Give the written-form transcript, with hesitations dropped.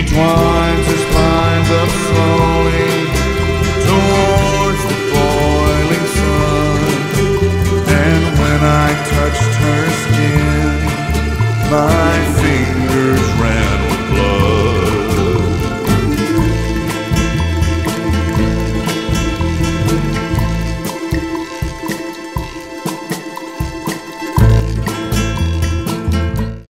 winds his lines up slowly towards the boiling sun. And when I touched her skin, my fingers